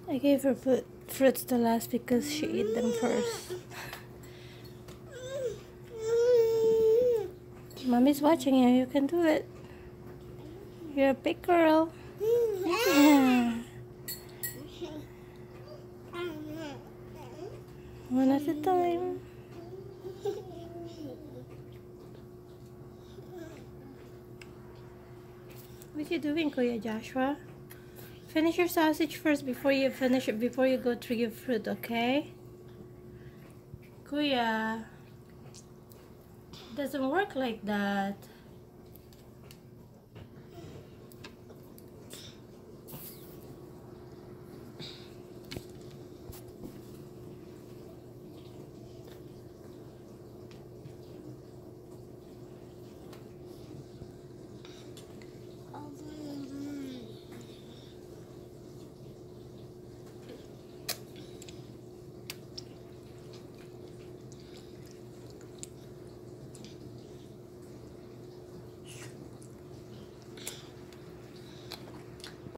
I gave her fruits the last because she ate them first. Mommy's watching you. You can do it. You're a big girl. Yeah. One at a time. What you doing, Kuya Joshua? Finish your sausage first before you finish it, before you go through your fruit, okay? Kuya, it doesn't work like that.